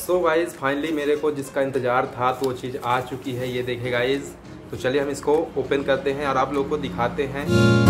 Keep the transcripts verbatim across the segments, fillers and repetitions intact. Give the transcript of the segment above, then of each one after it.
सो guys finally मेरे को जिसका इंतज़ार था तो वो चीज़ आ चुकी है। ये देखे गाइज़, तो चलिए हम इसको ओपन करते हैं और आप लोगों को दिखाते हैं।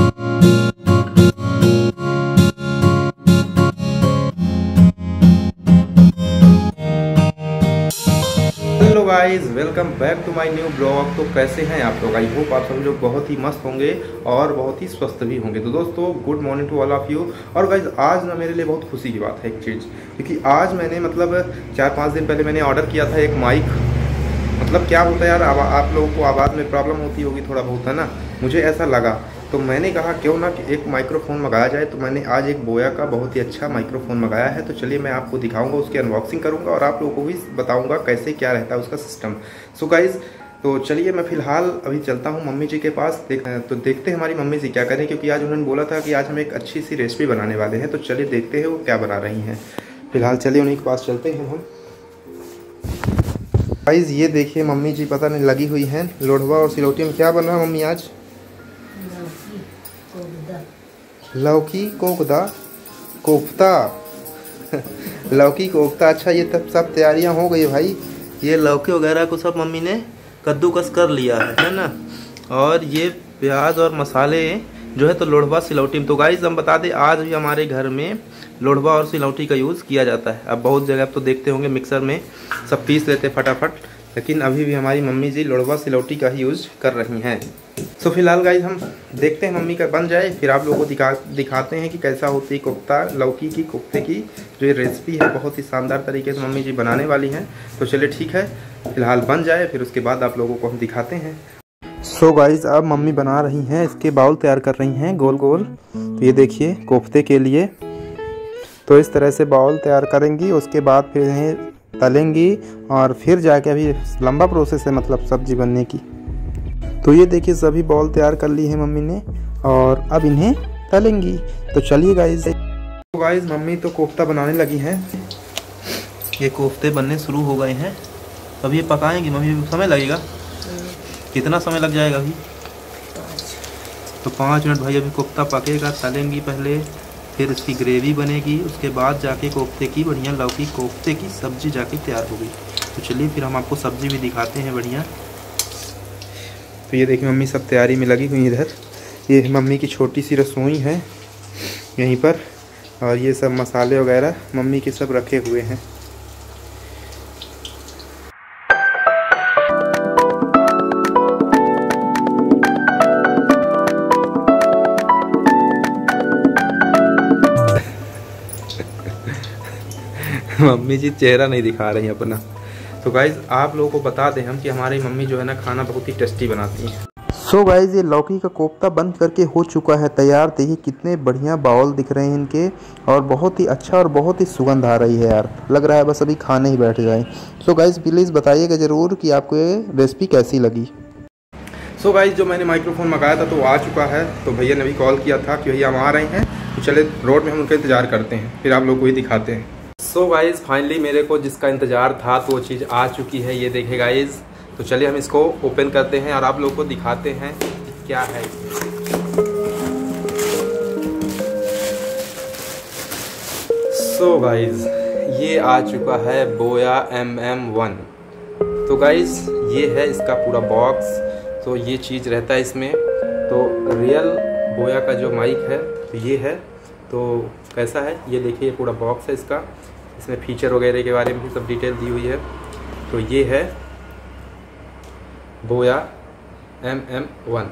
Hello guys, welcome back to my new blog. तो कैसे हैं आप लोग? आई होप आप सभी लोग बहुत ही मस्त होंगे और बहुत ही स्वस्थ भी होंगे। तो दोस्तों good morning to all of you. और गाइज़ आज ना मेरे लिए बहुत खुशी की बात है एक चीज़, क्योंकि आज मैंने मतलब चार पाँच दिन पहले मैंने ऑर्डर किया था एक माइक। मतलब क्या होता है यार, आप लोगों को आवाज़ में प्रॉब्लम होती होगी थोड़ा बहुत, है ना। मुझे ऐसा लगा तो मैंने कहा क्यों ना कि एक माइक्रोफोन मंगाया जाए। तो मैंने आज एक बोया का बहुत ही अच्छा माइक्रोफोन मंगाया है। तो चलिए मैं आपको दिखाऊंगा, उसकी अनबॉक्सिंग करूंगा और आप लोगों को भी बताऊंगा कैसे क्या रहता है उसका सिस्टम। सो गाइज़ तो चलिए मैं फ़िलहाल अभी चलता हूं मम्मी जी के पास। देख तो देखते हैं हमारी मम्मी जी क्या करें, क्योंकि आज उन्होंने बोला था कि आज हम एक अच्छी सी रेसिपी बनाने वाले हैं। तो चलिए देखते हैं वो क्या बना रही हैं। फ़िलहाल चलिए उन्हीं के पास चलते हैं हम। गाइज़ ये देखिए मम्मी जी पता नहीं लगी हुई हैं लोढ़वा और सिलौटी में। क्या बन रहा है मम्मी आज? लौकी कोफ्ता कोफ्ता लौकी कोफ्ता। अच्छा ये तब सब तैयारियां हो गई भाई। ये लौकी वगैरह को सब मम्मी ने कद्दूकस कर लिया है है ना। और ये प्याज और मसाले जो है तो लोढ़वा सिलौटी में। तो गाइस हम बता दें आज भी हमारे घर में लोढ़वा और सिलौटी का यूज़ किया जाता है। अब बहुत जगह आप तो देखते होंगे मिक्सर में सब पीस लेते फटाफट, लेकिन अभी भी हमारी मम्मी जी लोढ़वा सिलौटी का ही यूज़ कर रही हैं। सो फिलहाल गाइस हम देखते हैं मम्मी का बन जाए, फिर आप लोगों को दिखा दिखाते हैं कि कैसा होती है कोफ्ता लौकी की कोफ्ते की जो ये रेसिपी है। बहुत ही शानदार तरीके से मम्मी जी बनाने वाली हैं। तो चलिए ठीक है, फिलहाल बन जाए फिर उसके बाद आप लोगों को हम दिखाते हैं। सो गाइस अब मम्मी बना रही हैं, इसके बाउल तैयार कर रही हैं गोल गोल। तो ये देखिए कोफ्ते के लिए तो इस तरह से बाउल तैयार करेंगी, उसके बाद फिर इन्हें तलेंगी और फिर जाके अभी लंबा प्रोसेस है मतलब सब्जी बनने की। तो ये देखिए सभी बॉल तैयार कर ली है मम्मी ने और अब इन्हें तलेंगी। तो चलिए गाइस। तो गाइस मम्मी तो कोफ्ता बनाने लगी हैं। ये कोफ्ते बनने शुरू हो गए हैं। अब ये पकाएंगी मम्मी, समय लगेगा? कितना समय लग जाएगा अभी? तो पाँच मिनट भाई अभी कोफ्ता पकेगा। तलेंगी पहले, फिर इसकी ग्रेवी बनेगी, उसके बाद जाके कोफ्ते की बढ़िया लौकी कोफ्ते की सब्ज़ी जाके तैयार होगी। तो चलिए फिर हम आपको सब्ज़ी भी दिखाते हैं बढ़िया। तो ये देखिए मम्मी सब तैयारी में लगी हुई इधर। ये मम्मी की छोटी सी रसोई है यहीं पर, और ये सब मसाले वगैरह मम्मी के सब रखे हुए हैं। मम्मी जी चेहरा नहीं दिखा रही अपना। तो गाइज़ आप लोगों को बता दें हम कि हमारी मम्मी जो है ना खाना बहुत ही टेस्टी बनाती हैं। सो गाइज़ ये लौकी का कोफ्ता बन करके हो चुका है तैयार। देखिए कितने बढ़िया बाउल दिख रहे हैं इनके, और बहुत ही अच्छा और बहुत ही सुगंध आ रही है यार। लग रहा है बस अभी खाने ही बैठ जाए। सो गाइज़ प्लीज़ बताइएगा ज़रूर कि आपको ये रेसिपी कैसी लगी। सो गाइज़ जो मैंने माइक्रोफोन मंगाया था तो आ चुका है। तो भैया ने भी कॉल किया था कि भैया हम आ रहे हैं। तो चले रोड में हम उनका इंतज़ार करते हैं, फिर आप लोग को ही दिखाते हैं। सो गाइज़ फाइनली मेरे को जिसका इंतज़ार था तो वो चीज़ आ चुकी है। ये देखे गाइज़, तो चलिए हम इसको ओपन करते हैं और आप लोगों को दिखाते हैं क्या है। सो गाइज़ ये आ चुका है बोया एम एम वन। तो गाइज़ ये है इसका पूरा बॉक्स। तो ये चीज़ रहता है इसमें। तो रियल बोया का जो माइक है तो ये है। तो कैसा है ये देखिए, पूरा बॉक्स है इसका। इसमें फीचर वगैरह के बारे में भी सब डिटेल दी हुई है। तो ये है Boya M M one.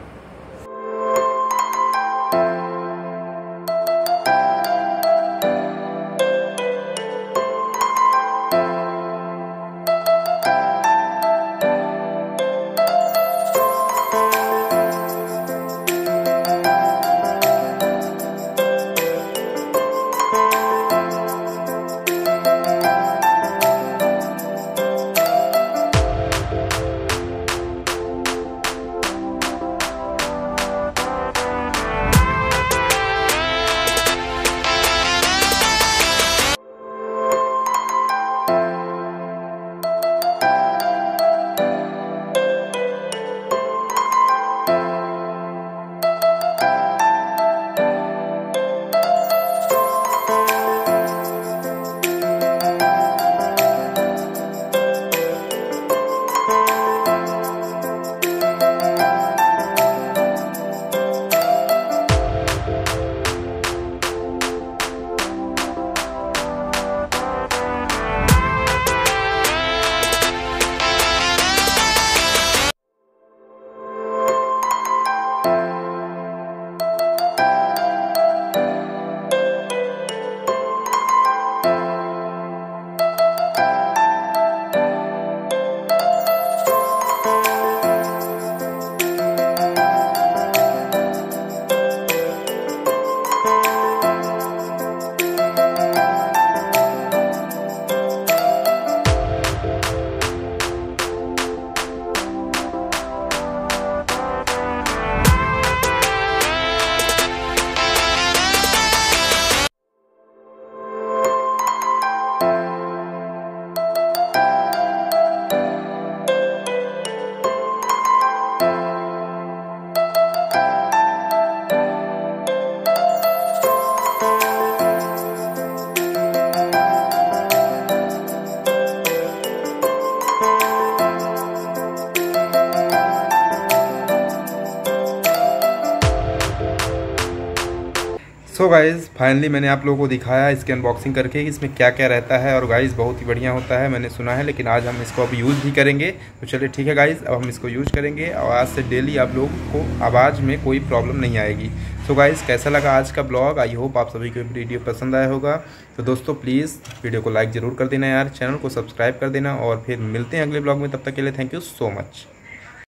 So guys finally मैंने आप लोगों को दिखाया इसकी अनबॉक्सिंग करके इसमें क्या क्या रहता है, और गाइज़ बहुत ही बढ़िया होता है मैंने सुना है, लेकिन आज हम इसको अब यूज़ भी करेंगे। तो चलिए ठीक है गाइज़, अब हम इसको यूज़ करेंगे और आज से डेली आप लोगों को आवाज़ में कोई प्रॉब्लम नहीं आएगी। सो गाइज़ कैसा लगा आज का ब्लॉग, आई होप आप सभी को वीडियो पसंद आया होगा। तो दोस्तों प्लीज़ वीडियो को लाइक ज़रूर कर देना यार, चैनल को सब्सक्राइब कर देना, और फिर मिलते हैं अगले ब्लॉग में। तब तक के लिए थैंक यू सो मच।